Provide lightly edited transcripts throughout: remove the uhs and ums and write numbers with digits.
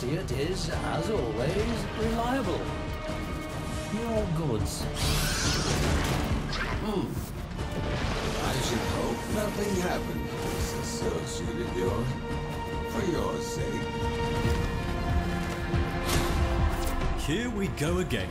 associate is, as always, reliable. Your goods. I should hope nothing happened to this associate of yours. For your sake. Here we go again.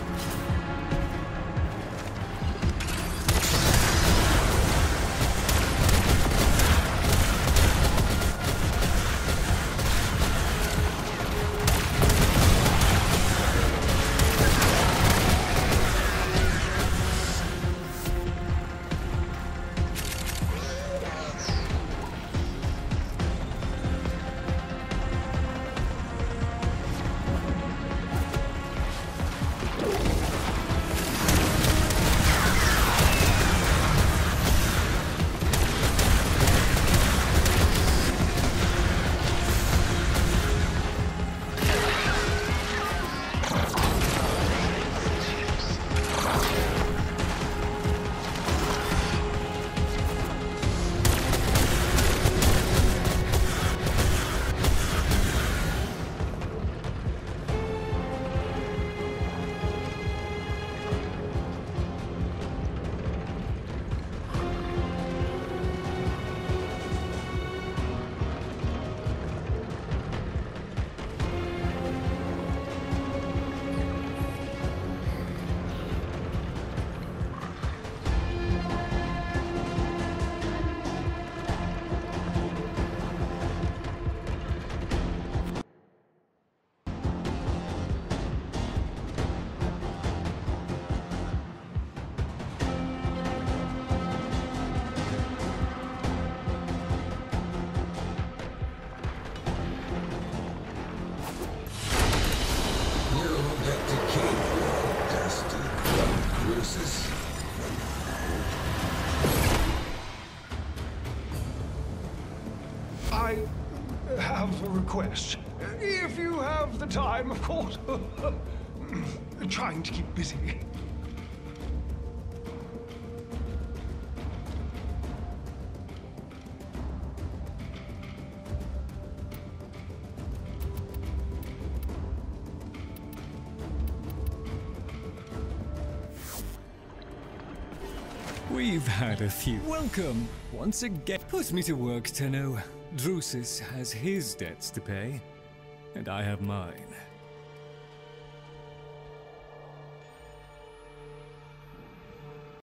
I have a request. If you have the time, of course. Trying to keep busy. We've had a few. Welcome, once again. Put me to work, Tenno. Drusus has his debts to pay, and I have mine.